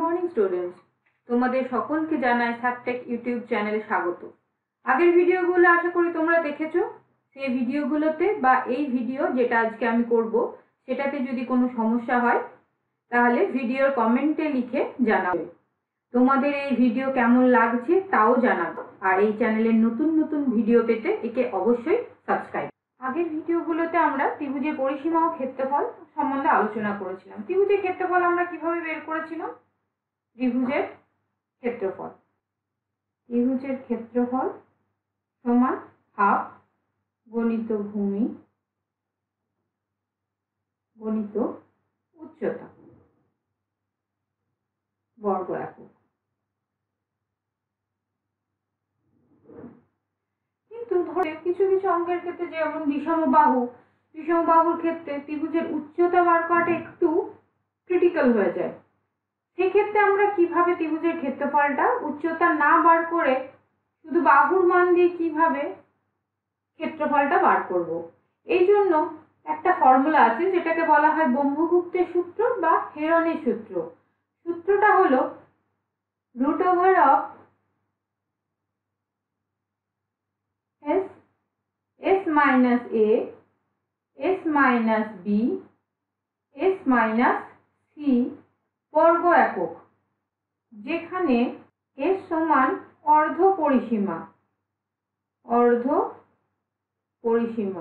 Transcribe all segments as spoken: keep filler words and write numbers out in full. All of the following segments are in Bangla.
মর্নিং স্টুডেন্টস, তোমাদের সকলকে জানাই সাবটেক ইউটিউব চ্যানেলে স্বাগত। আগের ভিডিওগুলো আশা করি তোমরা দেখেছো। সেই ভিডিওগুলোতে বা এই ভিডিও যেটা আজকে আমি করব সেটাতে যদি কোনো সমস্যা হয় তাহলে ভিডিওর কমেন্টে লিখে জানাবে। তোমাদের এই ভিডিও কেমন লাগছে তাও জানাবো। আর এই চ্যানেলের নতুন নতুন ভিডিও পেতে একে অবশ্যই সাবস্ক্রাইব। আগের ভিডিওগুলোতে আমরা ত্রিভুজের পরিসীমা ও ক্ষেত্রফল সম্বন্ধে আলোচনা করেছিলাম। ত্রিভুজের ক্ষেত্রফল আমরা কিভাবে বের করেছিলাম? ত্রিভুজের ক্ষেত্রফল ত্রিভুজের ক্ষেত্রফল সমান হাফ গণিত ভূমি গণিত উচ্চতা বর্গ একক। কিন্তু ধরে কিছু কিছু অঙ্কের ক্ষেত্রে যেমন বিষমবাহু বিষমবাহুর ক্ষেত্রে ত্রিভুজের উচ্চতা বার করাটা একটু ক্রিটিক্যাল হয়ে যায়। সেক্ষেত্রে আমরা কিভাবে ত্রিভুজের ক্ষেত্রফলটা উচ্চতা না বার করে শুধু বাহুর মান দিয়ে কিভাবে ক্ষেত্রফলটা বার করব? এই জন্য একটা ফর্মুলা আছে যেটাকে বলা হয় ব্রহ্মগুপ্তের সূত্র বা হেরনের সূত্র। সূত্রটা হলো root over of S S minus A S minus B S minus C বর্গ একক, যেখানে এস সমান অর্ধ পরিসীমা অর্ধ পরিসীমা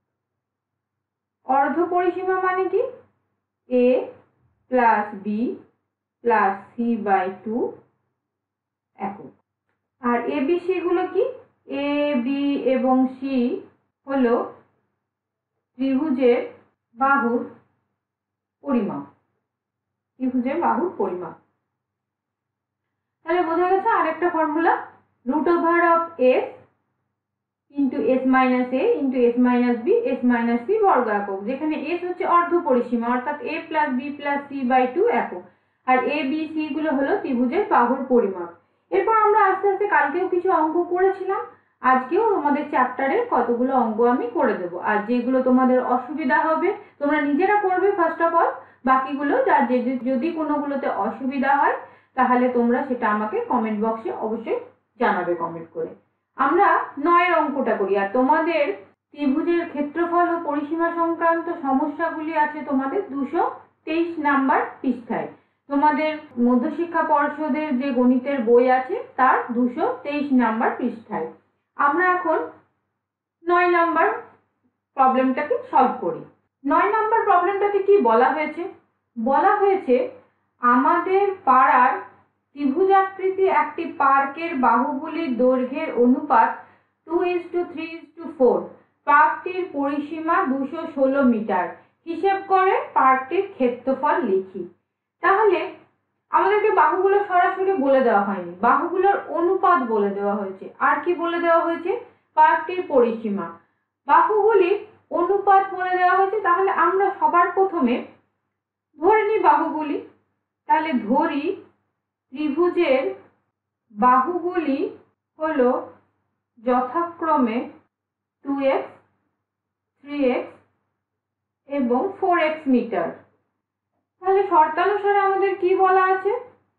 অর্ধ পরিসীমা মানে কি? A plus B plus C by two একক। আর এ বি সি গুলো কি? এ বি এবং সি হলো ত্রিভুজের বাহুর পরিমাপ ত্রিভুজের বাহুর পরিমাপ। তাহলে বোঝা গেছে আরেকটা formula root over of S into S minus A into S minus B S minus C বর্গ একক, যেখানে এস হচ্ছে অর্ধ পরিসীমা অর্থাৎ A plus B plus C by two একক, আর এ বি সি গুলো হলো ত্রিভুজের বাহুর পরিমাপ। এরপর আমরা আস্তে আস্তে কালকেও কিছু অঙ্ক করেছিলাম, আজকেও তোমাদের চ্যাপ্টারের কতগুলো অঙ্ক আমি করে দেবো। আর যেগুলো তোমাদের অসুবিধা হবে তোমরা নিজেরা করবে ফার্স্ট অফ অল, বাকিগুলো যার যদি কোনোগুলোতে অসুবিধা হয় তাহলে তোমরা সেটা আমাকে কমেন্ট বক্সে অবশ্যই জানাবে কমেন্ট করে। আমরা নয়ের অঙ্কটা করি। আর তোমাদের ত্রিভুজের ক্ষেত্রফল ও পরিসীমা সংক্রান্ত সমস্যাগুলি আছে তোমাদের দুশো তেইশ নাম্বার পৃষ্ঠায়। তোমাদের মধ্যশিক্ষা পর্ষদের যে গণিতের বই আছে তার দুশো তেইশ নাম্বার পৃষ্ঠায়। আমরা এখন নয় নাম্বার প্রবলেমটাকে সলভ করি। নয় নাম্বার প্রবলেমটাতে কি বলা হয়েছে? বলা হয়েছে আমাদের পাড়ার ত্রিভুজাকৃতি একটি পার্কের বাহুগুলির দৈর্ঘ্যের অনুপাত two is to three is to four. পার্কটির পরিসীমা দুশো ষোলো মিটার। হিসেব করে পার্কটির ক্ষেত্রফল লিখি। তাহলে আমাদেরকে বাহুগুলো সরাসরি বলে দেওয়া হয়নি, বাহুগুলোর অনুপাত বলে দেওয়া হয়েছে। আর কি বলে দেওয়া হয়েছে? পার্কটির পরিসীমা। বাহুগুলির অনুপাত বলে দেওয়া হয়েছে। তাহলে আমরা সবার প্রথমে ধরে নিই বাহুগুলি। তাহলে ধরি ত্রিভুজের বাহুগুলি হলো যথাক্রমে টু এক্স থ্রি এক্স এবং ফোর এক্স মিটার। তাহলে শর্তানুসারে আমাদের কি বলা আছে?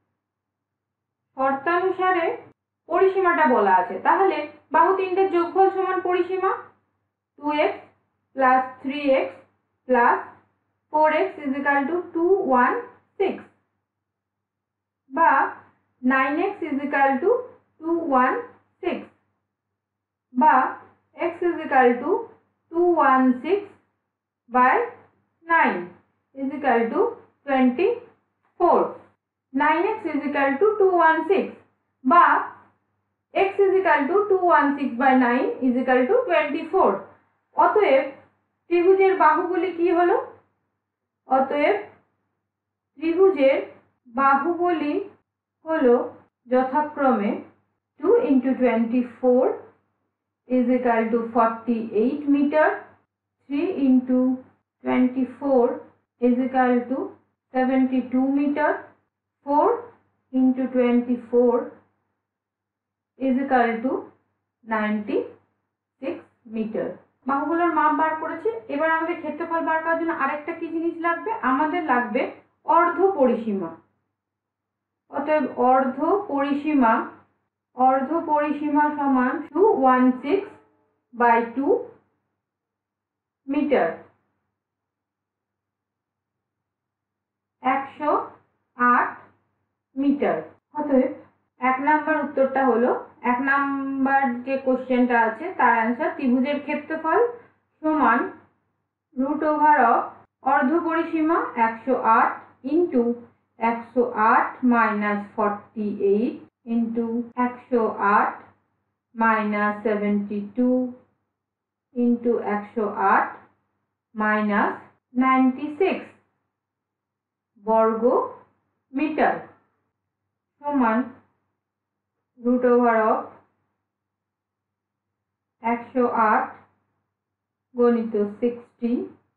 শর্তানুসারে পরিসীমাটা বলা আছে। তাহলে বাহু তিনটের যোগফল সমান পরিসীমা two x plus three x plus four x is equal to two one six, বা nine x is equal to two one six, বা x is equal to two one six by nine is equal to twenty four. Nine x is equal to two one six বা x is equal to two one six by nine is equal to twenty four. অতএব ত্রিভুজের বাহুগুলি কি হলো? অতএব ত্রিভুজের বাহুগুলি হলো যথাক্রমে two into twenty four is equal to forty eight metre, three into twenty four is equal to seventy two metre, four into twenty four is equal to ninety six metre. বাহুগুলোর মাপ বার করেছে। এবার আমাদের ক্ষেত্রফল বার করার জন্য আরেকটা কি জিনিস লাগবে? আমাদের লাগবে অর্ধ পরিসীমা। অতএব অর্ধ পরিসীমা অর্ধ পরিসীমা সমান two one six by two metre, একশো আট মিটার। অতএব এক নাম্বার উত্তরটা হলো, এক নাম্বার যে কোশ্চেনটা আছে তার অ্যান্সার ত্রিভুজের ক্ষেত্রফল সমান রুট ওভার অফ অর্ধ পরিসীমা একশো আট ইন্টু একশো আট মাইনাস ফর্টি এইট ইন্টু একশো আট মাইনাস সেভেন্টি টু ইন্টু একশো আট মাইনাস নাইনটি সিক্স বর্গ মিটার সমান রুট ওভার অফ একশো আট গণিত সিক্সটি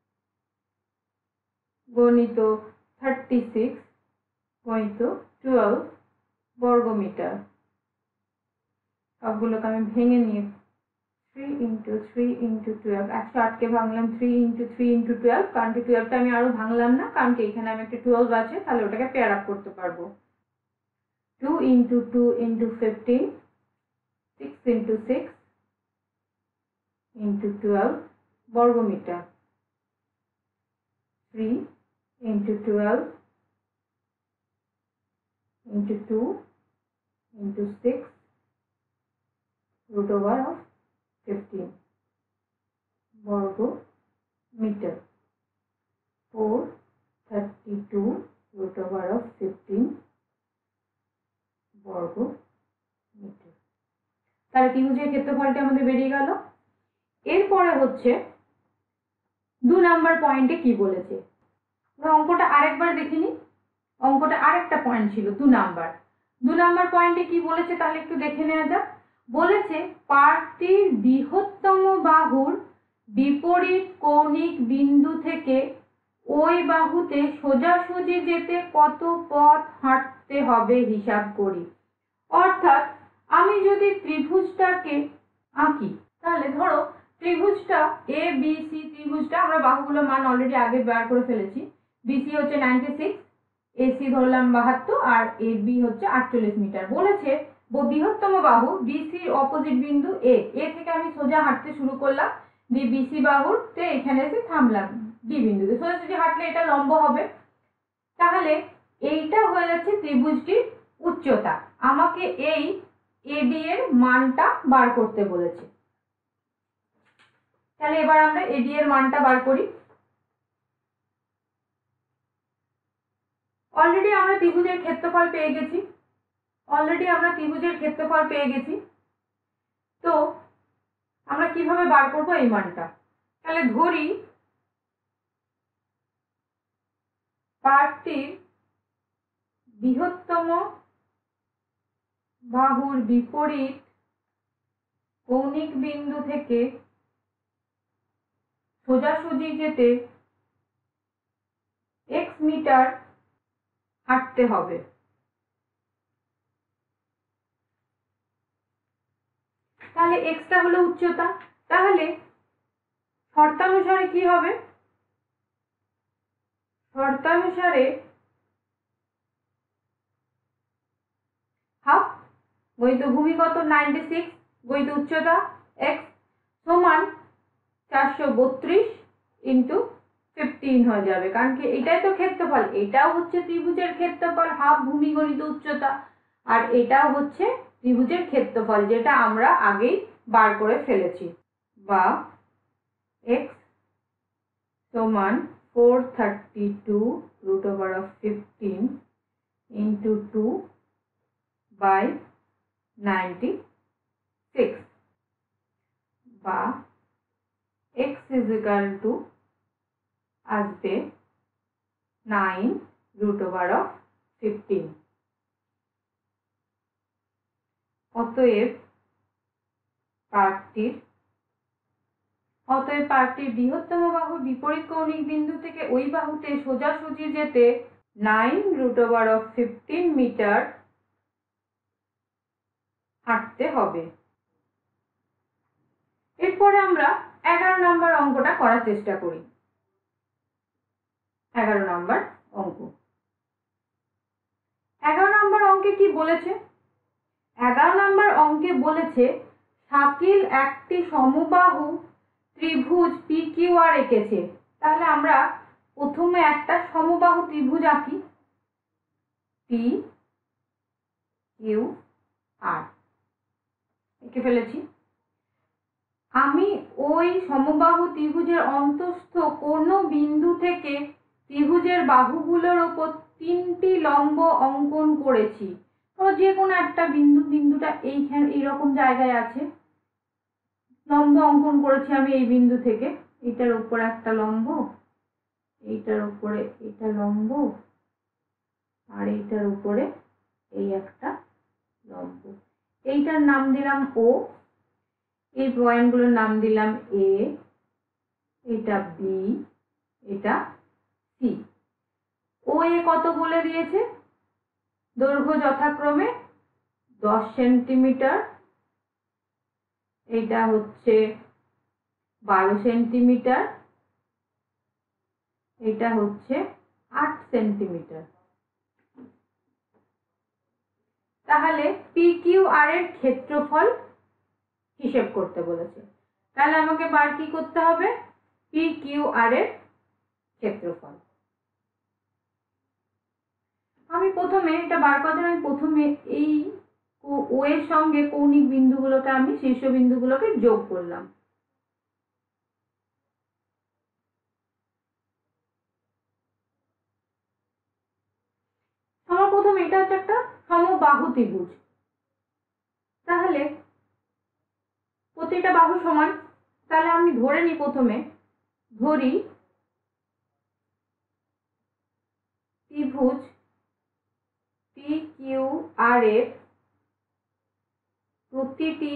গণিত থার্টি সিক্স গণিত টুয়েলভ বর্গ মিটার। সবগুলোকে আমি ভেঙে নিয়ে three into three into twelve, একশো আটকে ভাঙলাম three into three into twelve, কারণ কি টুয়েলভটা আমি আরো ভাঙলাম না, কারণ কি এখানে আমি একটা টুয়েলভ আছে, তাহলে ওটাকে পেয়ার আপ করতে পারবো। Two into two into fifteen, six into six into twelve বর্গ metre, three into twelve into two into six root over of fifteen বর্গ metre, four thirty-two root over of fifteen বর্গ মিটার। তাহলে ত্রিভুজের ক্ষেত্রফলটা আমাদের বেরিয়ে গেল। এরপরে হচ্ছে দু নাম্বার পয়েন্টে কি বলেছে, অঙ্কটা আরেকবার দেখিনি। অঙ্কটা আরেকটা পয়েন্ট ছিল দু নাম্বার দু নাম্বার পয়েন্টে কি বলেছে তাহলে একটু দেখে নেওয়া যাক। বলেছে পার্কটির বৃহত্তম বাহুর বিপরীত কৌণিক বিন্দু থেকে ওই বাহুতে সোজাসুজি যেতে কত পথ হাঁটতে হবে হিসাব করি। অর্থাৎ আমি যদি ত্রিভুজটাকে আঁকি, তাহলে ধরো ত্রিভুজটা এ বি সি, ত্রিভুজটা আমরা বাহুগুলোর মান অলরেডি আগে বের করে ফেলেছি। বিসি হচ্ছে নাইনটি সিক্স, এসি ধরলাম বাহাত্তর, আর এ বি হচ্ছে আটচল্লিশ মিটার। বলেছে বৃহত্তম বাহু বিসির অপোজিট বিন্দু এ এ থেকে আমি সোজা হাঁটতে শুরু করলাম, দিয়ে বিসি বাহুর তে এখানে এসে থামলাম ডি বিন্দুতে। সোজাসুজি হাঁটলে এটা লম্ব হবে, তাহলে এইটা হয়ে যাচ্ছে ত্রিভুজটির উচ্চতা। আমাকে এই এডি এর মানটা বার করতে বলেছে। তাহলে এবার আমরা এডি এর মানটা বার করি। অলরেডি আমরা ত্রিভুজের ক্ষেত্রফল পেয়ে গেছি অলরেডি আমরা ত্রিভুজের ক্ষেত্রফল পেয়ে গেছি তো আমরা কিভাবে বার করব এই মানটা? তাহলে ধরি পার্কটির বৃহত্তম বাহুর বিপরীত কৌণিক বিন্দু থেকে সোজাসুজি যেতে এক্স মিটার হাঁটতে হবে। তাহলে এক্সটা হলো উচ্চতা। তাহলে শর্তানুসারে কি হবে? শর্তানুসারে হাফ গণিত ভূমি কত নাইনটি সিক্স, গণিত উচ্চতা এক্স সমান চারশো বত্রিশ ইন্টু ফিফটিন হয়ে যাবে, কারণ কি এটাই তো ক্ষেত্রফল। এটাও হচ্ছে ত্রিভুজের ক্ষেত্রফল হাফ ভূমি গণিত উচ্চতা, আর এটাও হচ্ছে ত্রিভুজের ক্ষেত্রফল, যেটা আমরা আগেই বার করে ফেলেছি। বা এক্স সমান four thirty two root over of fifteen into two by ninety six, বা এক্স ইজ ইকাল টু আসবে nine root over of fifteen. অতএব পার্কটির অতএব পার্কটির বৃহত্তম বাহুর বিপরীত কৌণিক বিন্দু থেকে ওই বাহুতে সোজাসুজি যেতে nine root over of fifteen metre হাঁটতে হবে। এরপরে আমরা এগারো নম্বর অঙ্কটা করার চেষ্টা করি। এগারো নম্বর অঙ্ক এগারো নম্বর অঙ্কে কি বলেছে? এগারো নম্বর অঙ্কে বলেছে শাকিল একটি সমবাহু ত্রিভুজ পি কিউ আর এঁকেছে। তাহলে আমরা প্রথমে একটা সমবাহু ত্রিভুজ আঁকি, পি কিউ আর এঁকে ফেলেছি। আমি ওই সমবাহু ত্রিভুজের অন্তঃস্থ কোনো বিন্দু থেকে ত্রিভুজের বাহুগুলোর ওপর তিনটি লম্ব অঙ্কন করেছি। তো যে কোনো একটা বিন্দু, বিন্দুটা এইখানে এইরকম জায়গায় আছে, লম্ব অঙ্কন করেছি আমি এই বিন্দু থেকে। এটার উপরে একটা লম্ব, এইটার উপরে এটা লম্ব, আর এইটার উপরে এই একটা লম্ব। এইটার নাম দিলাম ও, এই পয়েন্টগুলোর নাম দিলাম এ, এটা বি, এটা সি। ও এ কত বলে দিয়েছে? দৈর্ঘ্য যথাক্রমে দশ সেন্টিমিটার, এটা হচ্ছে বারো সেন্টিমিটার, এটা হচ্ছে আট সেন্টিমিটার। তাহলে পি কিউ আর এর ক্ষেত্রফল হিসেব করতে বলেছে। তাহলে আমাকে বার কি করতে হবে? পি কিউ আর এর ক্ষেত্রফল। আমি প্রথমে এটা বার করার জন্য আমি প্রথমে এই ও এর সঙ্গে কৌণিক বিন্দুগুলোকে আমি শীর্ষ বিন্দুগুলোকে যোগ করলাম। আমার প্রথমে এটা হচ্ছে একটা সমবাহু ত্রিভুজ। তাহলে প্রতিটা বাহু সমান। তাহলে আমি ধরে নিই, প্রথমে ধরি ত্রিভুজ পি কিউ আর এর প্রতিটি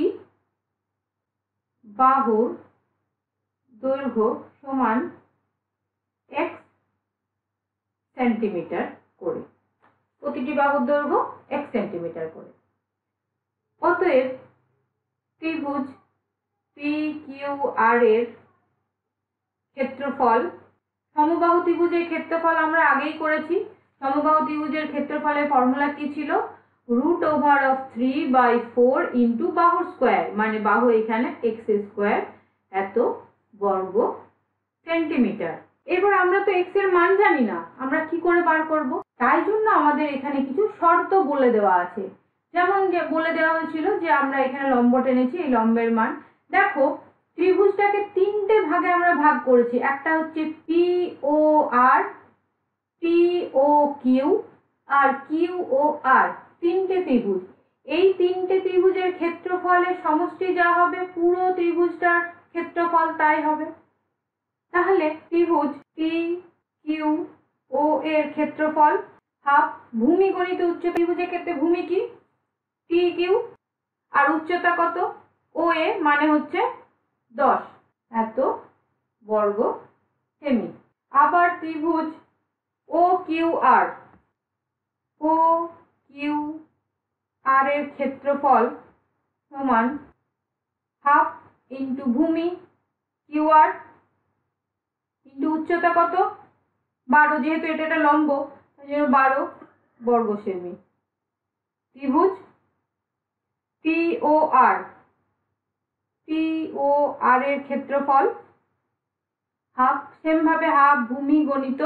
বাহুর দৈর্ঘ্য সমান এক্স সেন্টিমিটার করে, প্রতিটি বাহুর দৈর্ঘ্য এক সেন্টিমিটার করে। অতএব ত্রিভুজ পি কিউ আর এর ক্ষেত্রফল, সমবাহু ত্রিভুজের ক্ষেত্রফল আমরা আগেই করেছি। সমবাহু ত্রিভুজের ক্ষেত্রফলের ফর্মুলা কি ছিল? Root over of three by four into বাহুর স্কোয়ার, মানে বাহু এখানে এক্স স্কোয়ার এত বর্গ সেন্টিমিটার। এবার আমরা তো এক্স এর মান জানি না, আমরা কি করে বার করব? তাই জন্য আমাদের এখানে কিছু শর্ত বলে দেওয়া আছে। যেমন যে বলে দেওয়া হয়েছিল যে আমরা এখানে লম্ব টেনেছি, এই লম্বের মান দেখো, ত্রিভুজটাকে তিনটে ভাগে আমরা ভাগ করেছি। একটা হচ্ছে P O R, P O Q R Q O R, তিনটে ত্রিভুজ। এই তিনটে ত্রিভুজের ক্ষেত্রফলের সমষ্টি যা হবে পুরো ত্রিভুজটার ক্ষেত্রফল তাই হবে। তাহলে ত্রিভুজ পি কিউ ও এর ক্ষেত্রফল হাফ ভূমি গণিত উচ্চতা। ত্রিভুজের ক্ষেত্রে ভূমি কি? পি কিউ, আর উচ্চতা কত? ও এ মানে হচ্ছে দশ, এত বর্গ সেমি। আবার ত্রিভুজ ও কিউ আর, ও কিউ আর এর ক্ষেত্রফল সমান হাফ ইন্টু ভূমি কিউ আর ইন্টু উচ্চতা কত? বারো, যেহেতু এটা একটা লম্ব সেই জন্য বারো বর্গ সেমি। ত্রিভুজ P O R, P O আর এর ক্ষেত্রফল হাফ, সেম ভাবে হাফ ভূমি গণিত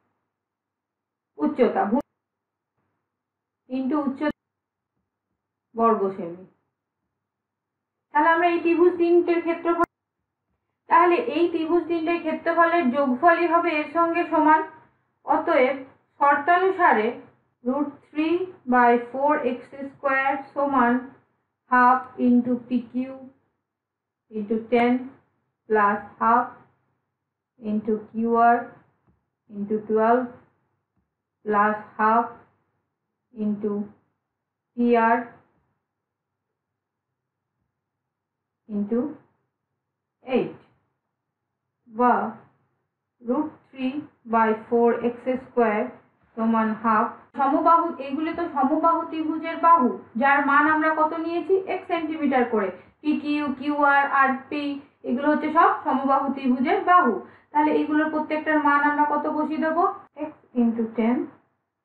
উচ্চতা ইন্টু উচ্চতা বর্গ সেমি। তাহলে আমরা এই ত্রিভুজ তিনটের ক্ষেত্রফল, তাহলে এই ত্রিভুজ তিনটের ক্ষেত্রফলের যোগফলই হবে এর সঙ্গে সমান। অতএব শর্তানুসারে root three by four x square সমান half into P Q into ten plus half into Q R into twelve plus half into P R into eight, বা root three by four x square সমান হাফ। সমবাহু, এগুলো তো সমবাহু ত্রিভুজের বাহু, যার মান আমরা কত নিয়েছি? এক সেন্টিমিটার করে। P Q, Q R R P এগুলো হচ্ছে সব সমবাহু ত্রিভুজের বাহু। তাহলে এগুলোর প্রত্যেকটার মান আমরা কত বসিয়ে দেবো? X into ten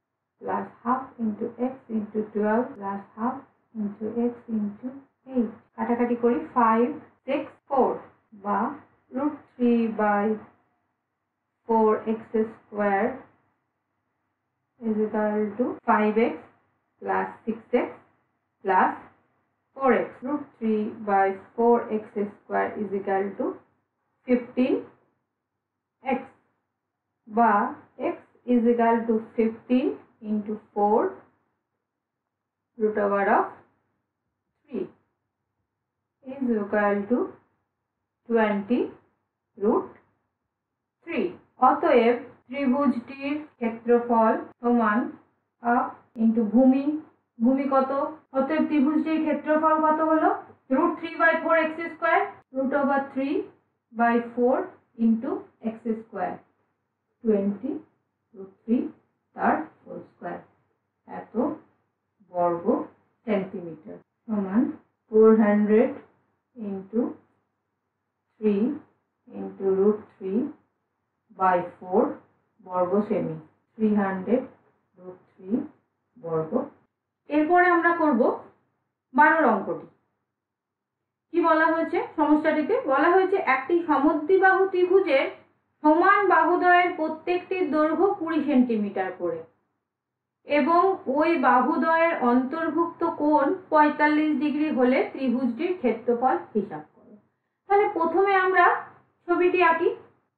plus half into x into twelve plus half into x into eight কাটাকাটি করি five six four বা root three by four x square is equal to five x plus six x plus four x. Root three by four x square is equal to fifteen x বা x is equal to fifteen into four root over of three is equal to twenty root three. অতএব ত্রিভুজটির ক্ষেত্রফল সমান হাফ ইন্টু ভূমি ভূমি কত অতএব ত্রিভুজটির ক্ষেত্রফল কত হলো root three by four x square root over three by four into x square twenty root three তার হোল স্কয়ার এত বর্গ সেন্টিমিটার সমান four hundred into three into root three by four বর্গ সেমি three hundred root three বর্গ। এরপরে আমরা করব বারো অঙ্কটি। কি বলা হয়েছে সমস্যাটিতে বলা হয়েছে একটি সমদ্বিবাহু ত্রিভুজের সমান বাহুদ্বয়ের প্রত্যেকটির দৈর্ঘ্য কুড়ি সেন্টিমিটার করে এবং ওই বাহুদ্বয়ের অন্তর্ভুক্ত কোণ পঁয়তাল্লিশ ডিগ্রি হলে ত্রিভুজটির ক্ষেত্রফল হিসাব করো। তাহলে প্রথমে আমরা ছবিটি আঁকি,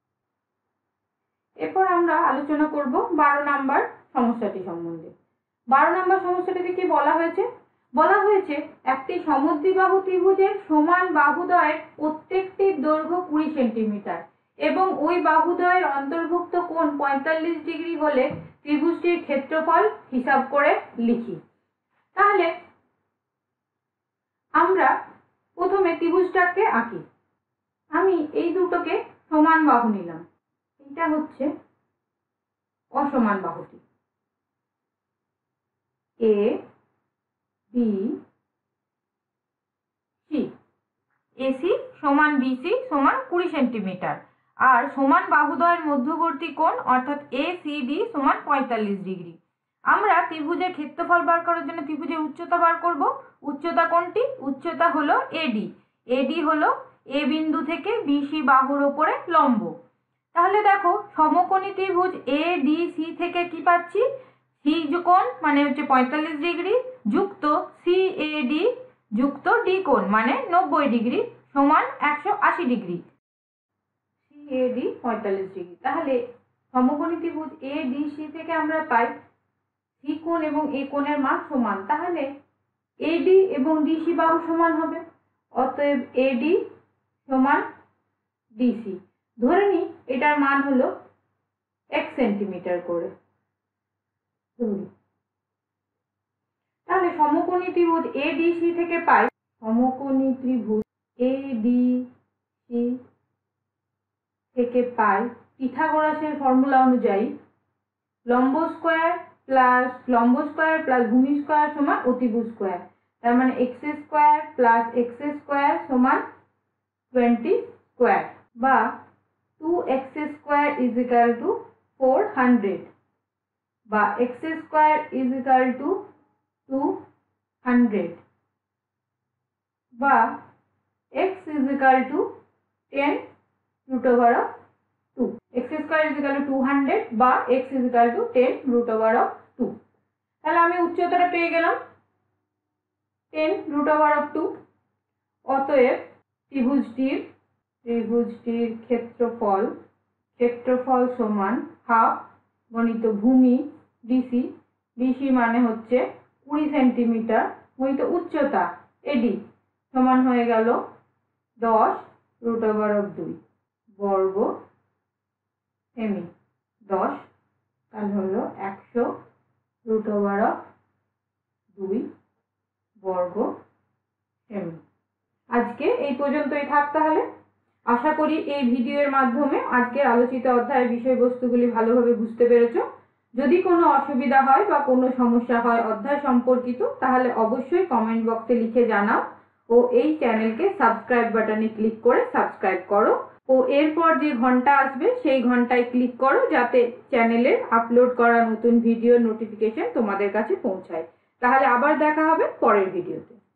এরপর আমরা আলোচনা করব বারো নাম্বার সমস্যাটি সম্বন্ধে। বারো নাম্বার সমস্যাটিতে কি বলা হয়েছে বলা হয়েছে একটি সমদ্বিবাহু ত্রিভুজের সমান বাহুদ্বয়ের প্রত্যেকটির দৈর্ঘ্য কুড়ি সেন্টিমিটার এবং ওই বাহুদ্বয়ের অন্তর্ভুক্ত কোণ পঁয়তাল্লিশ ডিগ্রি হলে ত্রিভুজটির ক্ষেত্রফল হিসাব করে লিখি। তাহলে আমরা প্রথমে ত্রিভুজটাকে আঁকি। আমি এই দুটোকে সমান বাহু নিলাম, এটা হচ্ছে অসমান বাহুটি এ বি সি এসি সমান বিসি সমান কুড়ি সেন্টিমিটার আর সমান বাহুদ্বয়ের মধ্যবর্তী কোণ অর্থাৎ এ সি ডি সমান পঁয়তাল্লিশ ডিগ্রি। আমরা ত্রিভুজের ক্ষেত্রফল বার করার জন্য ত্রিভুজের উচ্চতা বার করব। উচ্চতা কোনটি উচ্চতা হলো এডি এডি হলো এ বিন্দু থেকে বিসি বাহুর উপরে লম্ব। তাহলে দেখো সমকোণী ত্রিভুজ এ ডি সি থেকে কি পাচ্ছি সি কোণ মানে হচ্ছে পঁয়তাল্লিশ ডিগ্রি যুক্ত সি এ ডি যুক্ত ডি কোণ মানে নব্বই ডিগ্রি সমান একশো আশি ডিগ্রি সি এ ডি পঁয়তাল্লিশ ডিগ্রি। তাহলে সমকোণী ত্রিভুজ এ ডি সি থেকে আমরা পাই সি কোণ এবং এ কোণের মান সমান, তাহলে এডি এবং ডিসি বাহু সমান হবে। অতএব এডি সমান ডিসি ধরে নি এটার মান হলো এক সেন্টিমিটার করে। তাহলে সমকোণী ত্রিভুজ এ ডি সি থেকে পাই সমকোণী ত্রিভুজ এ ডি সি থেকে পাই পিথাগোরাসের ফর্মুলা অনুযায়ী লম্ব স্কয়ার প্লাস লম্ব স্কয়ার প্লাস ভূমি স্কয়ার সমান অতিভুজ স্কয়ার, তার মানে x square plus x square সমান টোয়েন্টি স্কয়ার বা two x square is equal to four hundred বা x square is equal to two hundred বা x is equal to ten root over of two x square is equal to two hundred বা x is equal to ten root over of two. তাহলে আমি উচ্চতাটা পেয়ে গেলাম ten root over of two. অতএব ত্রিভুজটির ত্রিভুজটির ক্ষেত্রফল ক্ষেত্রফল সমান হাফ গণিত ভূমি ডিসি ডিসি মানে হচ্ছে কুড়ি সেন্টিমিটার গণিত উচ্চতা এডি সমান হয়ে গেল দশ রুট ওভার অফ দুই বর্গ সেমি দশ তাহলে হলো একশো রুট ওভার অফ দুই বর্গ সেমি। আজকে এই পর্যন্তই থাক। তাহলে আশা করি এই ভিডিওর মাধ্যমে আজকের আলোচিত অধ্যায়ের বিষয়বস্তুগুলি ভালোভাবে বুঝতে পেরেছো। যদি কোনো অসুবিধা হয় বা কোনো সমস্যা হয় অধ্যায় সম্পর্কিত তাহলে অবশ্যই কমেন্ট বক্সে লিখে জানাও ও এই চ্যানেলকে সাবস্ক্রাইব বাটনে ক্লিক করে সাবস্ক্রাইব করো ও এরপর যে ঘন্টা আসবে সেই ঘন্টায় ক্লিক করো যাতে চ্যানেলের আপলোড করা নতুন ভিডিও নোটিফিকেশন তোমাদের কাছে পৌঁছায়। তাহলে আবার দেখা হবে পরের ভিডিওতে।